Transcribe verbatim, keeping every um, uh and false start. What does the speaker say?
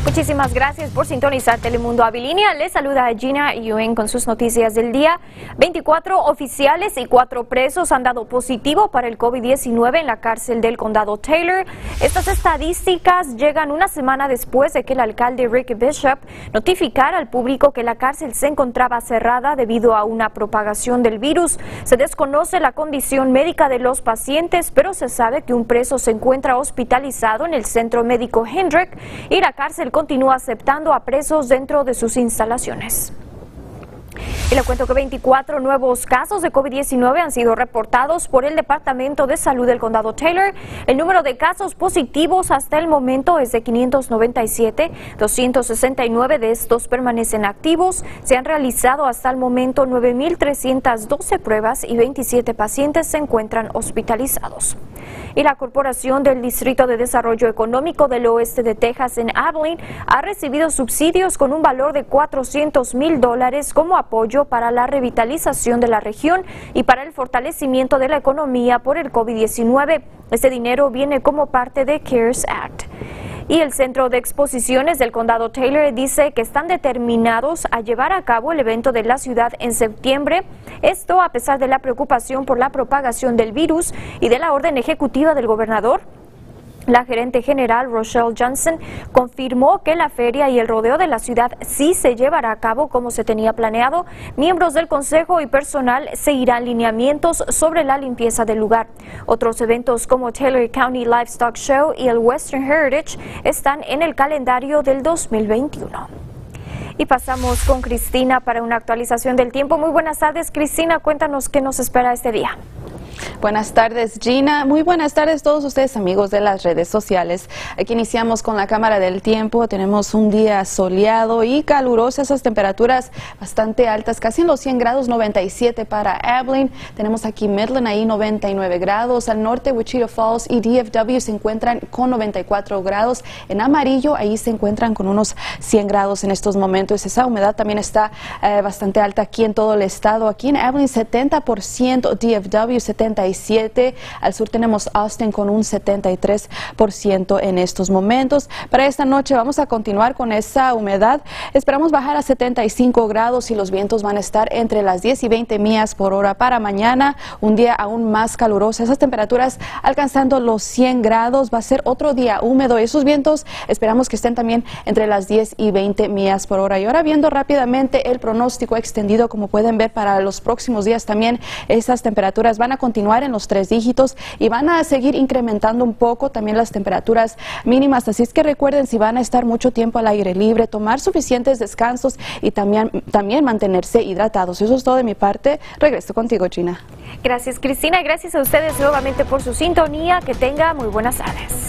Muchísimas gracias por sintonizar Telemundo Abilinia. Les saluda Gina Yuen con sus noticias del día. veinticuatro oficiales y cuatro presos han dado positivo para el COVID diecinueve en la cárcel del condado Taylor. Estas estadísticas llegan una semana después de que el alcalde Rick Bishop notificara al público que la cárcel se encontraba cerrada debido a una propagación del virus. Se desconoce la condición médica de los pacientes, pero se sabe que un preso se encuentra hospitalizado en el centro médico Hendrick y la cárcel continúa aceptando a presos dentro de sus instalaciones. Y le cuento que veinticuatro nuevos casos de COVID diecinueve han sido reportados por el Departamento de Salud del Condado Taylor. El número de casos positivos hasta el momento es de quinientos noventa y siete, doscientos sesenta y nueve de estos permanecen activos. Se han realizado hasta el momento nueve mil trescientas doce pruebas y veintisiete pacientes se encuentran hospitalizados. Y la Corporación del Distrito de Desarrollo Económico del Oeste de Texas en Abilene ha recibido subsidios con un valor de cuatrocientos mil dólares como apoyo para la revitalización de la región y para el fortalecimiento de la economía por el COVID diecinueve. Este dinero viene como parte de CARES Act. Y el Centro de Exposiciones del Condado Taylor dice que están determinados a llevar a cabo el evento de la ciudad en septiembre. Esto a pesar de la preocupación por la propagación del virus y de la orden ejecutiva del gobernador. La gerente general Rochelle Johnson confirmó que la feria y el rodeo de la ciudad sí se llevará a cabo como se tenía planeado. Miembros del consejo y personal seguirán lineamientos sobre la limpieza del lugar. Otros eventos como Taylor County Livestock Show y el Western Heritage están en el calendario del dos mil veintiuno. Y pasamos con Cristina para una actualización del tiempo. Muy buenas tardes, Cristina. Cuéntanos qué nos espera este día. Buenas tardes, Gina. Muy buenas tardes a todos ustedes, amigos de las redes sociales. Aquí iniciamos con la cámara del tiempo. Tenemos un día soleado y caluroso, esas temperaturas bastante altas, casi en los cien grados, noventa y siete para Abilene. Tenemos aquí Midland, ahí noventa y nueve grados. Al norte, Wichita Falls y D F W se encuentran con noventa y cuatro grados. En amarillo, ahí se encuentran con unos cien grados en estos momentos. Esa humedad también está eh, bastante alta aquí en todo el estado. Aquí en Abilene, setenta por ciento, D F W setenta y siete, al sur tenemos Austin con un setenta y tres por ciento en estos momentos. Para esta noche vamos a continuar con esa humedad. Esperamos bajar a setenta y cinco grados y los vientos van a estar entre las diez y veinte millas por hora. Para mañana, un día aún más caluroso, esas temperaturas alcanzando los cien grados. Va a ser otro día húmedo y esos vientos esperamos que estén también entre las diez y veinte millas por hora. Y ahora viendo rápidamente el pronóstico extendido, como pueden ver para los próximos días también, esas temperaturas van a continuar en los tres dígitos y van a seguir incrementando un poco también las temperaturas mínimas. Así es que recuerden, si van a estar mucho tiempo al aire libre, tomar suficientes descansos y también, también mantenerse hidratados. Eso es todo de mi parte. Regreso contigo, Gina. Gracias, Cristina. Gracias a ustedes nuevamente por su sintonía. Que tenga muy buenas tardes.